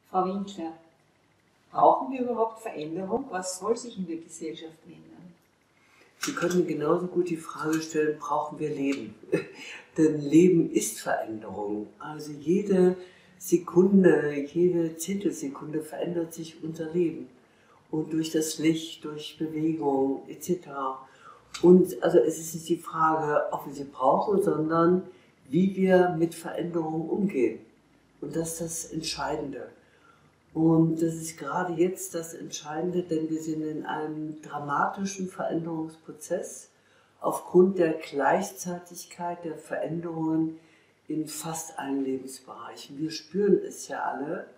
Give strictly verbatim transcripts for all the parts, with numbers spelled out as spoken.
Frau Winkler, brauchen wir überhaupt Veränderung? Was soll sich in der Gesellschaft ändern? Sie können mir genauso gut die Frage stellen, brauchen wir Leben? Denn Leben ist Veränderung. Also jede Sekunde, jede Zehntelsekunde verändert sich unser Leben. Und durch das Licht, durch Bewegung et cetera. Und also es ist nicht die Frage, ob wir sie brauchen, sondern wie wir mit Veränderungen umgehen. Und das ist das Entscheidende. Und das ist gerade jetzt das Entscheidende, denn wir sind in einem dramatischen Veränderungsprozess aufgrund der Gleichzeitigkeit der Veränderungen in fast allen Lebensbereichen. Wir spüren es ja alle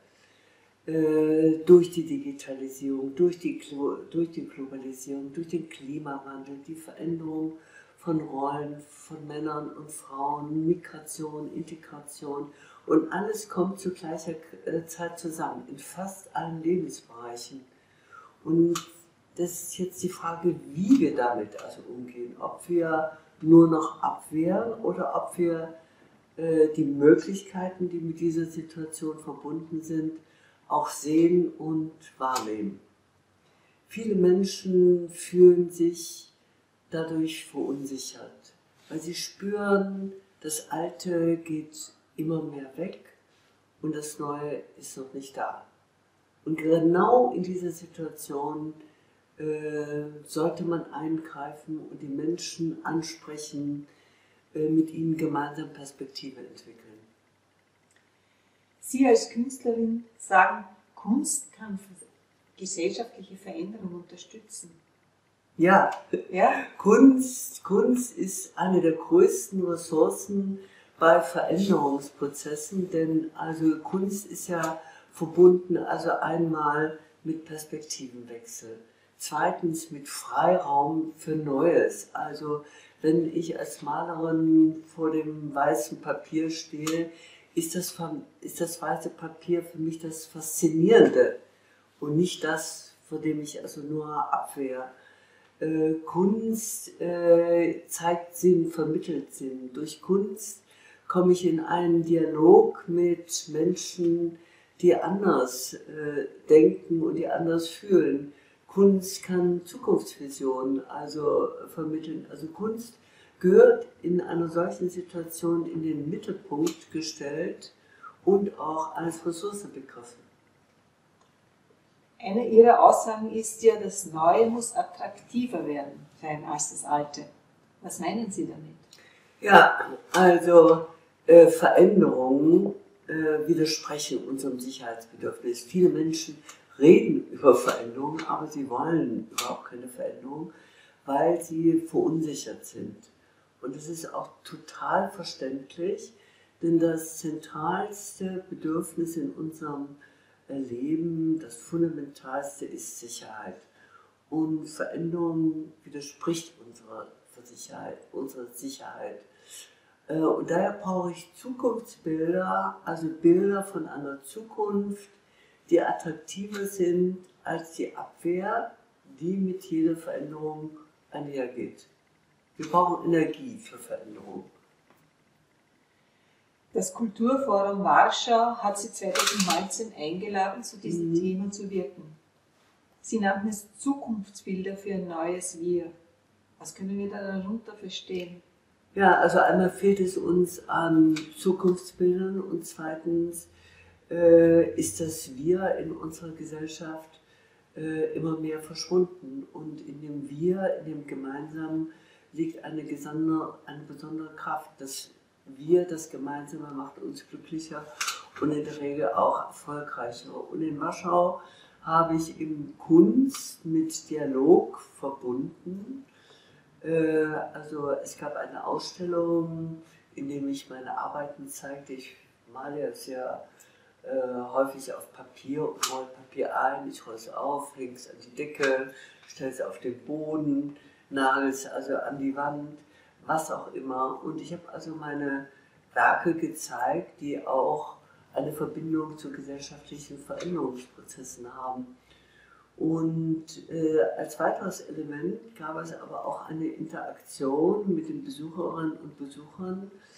äh, durch die Digitalisierung, durch die, durch die Globalisierung, durch den Klimawandel, die Veränderung von Rollen, von Männern und Frauen, Migration, Integration. Und alles kommt zu gleicher Zeit zusammen, in fast allen Lebensbereichen. Und das ist jetzt die Frage, wie wir damit also umgehen. Ob wir nur noch abwehren oder ob wir äh, die Möglichkeiten, die mit dieser Situation verbunden sind, auch sehen und wahrnehmen. Viele Menschen fühlen sich dadurch verunsichert, weil sie spüren, das Alte geht immer mehr weg und das Neue ist noch nicht da. Und genau in dieser Situation äh, sollte man eingreifen und die Menschen ansprechen, äh, mit ihnen gemeinsam Perspektive entwickeln. Sie als Künstlerin sagen, Kunst kann gesellschaftliche Veränderung unterstützen. Ja, ja? Kunst, Kunst ist eine der größten Ressourcen bei Veränderungsprozessen, denn also Kunst ist ja verbunden also einmal mit Perspektivenwechsel, zweitens mit Freiraum für Neues. Also wenn ich als Malerin vor dem weißen Papier stehe, ist das, ist das weiße Papier für mich das Faszinierende und nicht das, vor dem ich also nur abwehre. Äh, Kunst äh, zeigt Sinn, vermittelt Sinn. Durch Kunst komme ich in einen Dialog mit Menschen, die anders äh, denken und die anders fühlen. Kunst kann Zukunftsvisionen also vermitteln. Also Kunst gehört in einer solchen Situation in den Mittelpunkt gestellt und auch als Ressource begriffen. Eine Ihrer Aussagen ist ja, das Neue muss attraktiver werden sein als das Alte. Was meinen Sie damit? Ja, also äh, Veränderungen äh, widersprechen unserem Sicherheitsbedürfnis. Viele Menschen reden über Veränderungen, aber sie wollen überhaupt keine Veränderung, weil sie verunsichert sind. Und das ist auch total verständlich, denn das zentralste Bedürfnis in unserem Leben, das Fundamentalste ist Sicherheit. Und Veränderung widerspricht unserer Sicherheit, unserer Sicherheit. Und daher brauche ich Zukunftsbilder, also Bilder von einer Zukunft, die attraktiver sind als die Abwehr, die mit jeder Veränderung einhergeht. Wir brauchen Energie für Veränderung. Das Kulturforum Warschau hat Sie zweitausendneunzehn eingeladen, zu diesem mhm. Thema zu wirken. Sie nannten es Zukunftsbilder für ein neues Wir. Was können wir da darunter verstehen? Ja, also einmal fehlt es uns an Zukunftsbildern und zweitens äh, ist das Wir in unserer Gesellschaft äh, immer mehr verschwunden. Und in dem Wir, in dem Gemeinsamen liegt eine, gesonder, eine besondere Kraft. Das Wir, das Gemeinsame macht uns glücklicher und in der Regel auch erfolgreicher. Und in Warschau habe ich eben Kunst mit Dialog verbunden. Also es gab eine Ausstellung, in der ich meine Arbeiten zeigte. Ich male ja sehr äh, häufig auf Papier und rolle Papier ein. Ich rolle es auf, hänge es an die Decke, stelle es auf den Boden, nagel es also an die Wand, was auch immer. Und ich habe also meine Werke gezeigt, die auch eine Verbindung zu gesellschaftlichen Veränderungsprozessen haben. Und äh, als weiteres Element gab es aber auch eine Interaktion mit den Besucherinnen und Besuchern,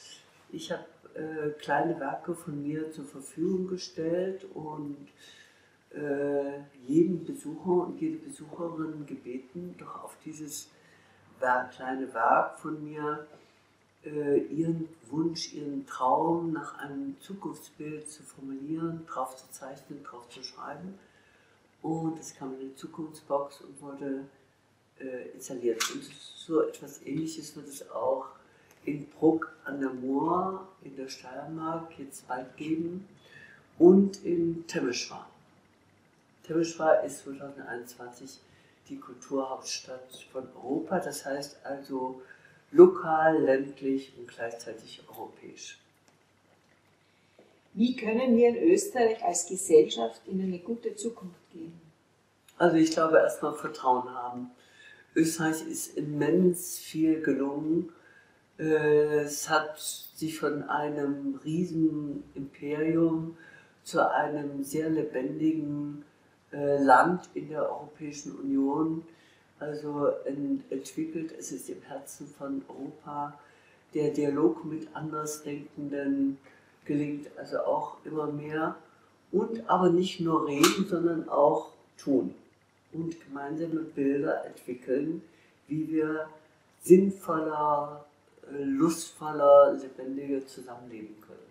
Ich habe äh, kleine Werke von mir zur Verfügung gestellt und äh, jeden Besucher und jede Besucherin gebeten, doch auf dieses Werk, kleine Werk von mir äh, ihren Wunsch, ihren Traum nach einem Zukunftsbild zu formulieren, drauf zu zeichnen, drauf zu schreiben. Und es kam in eine Zukunftsbox und wurde äh, installiert. Und so etwas Ähnliches wird es auch in Bruck an der Mur in der Steiermark jetzt bald geben und in Temeswar. Temeswar ist zweitausendeinundzwanzig die Kulturhauptstadt von Europa, das heißt also lokal, ländlich und gleichzeitig europäisch. Wie können wir in Österreich als Gesellschaft in eine gute Zukunft gehen? Also ich glaube, erstmal Vertrauen haben. Österreich ist immens viel gelungen. Es hat sich von einem riesen Imperium zu einem sehr lebendigen Land in der Europäischen Union also entwickelt. Es ist im Herzen von Europa. Der Dialog mit Andersdenkenden gelingt also auch immer mehr. Und aber nicht nur reden, sondern auch tun. Und gemeinsame Bilder entwickeln, wie wir sinnvoller, lustvoller, lebendiger zusammenleben können.